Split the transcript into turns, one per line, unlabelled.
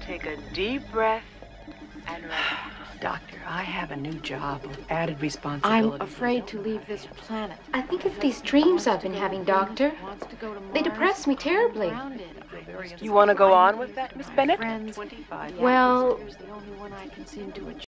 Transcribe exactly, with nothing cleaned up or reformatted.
take a deep breath and relax.
Doctor, I have a new job with added responsibility.
I'm afraid to leave this planet.
I think of these dreams I've been having, Doctor. They depress me terribly.
You want to go on with that, Miss Bennett?
Friends,
Well,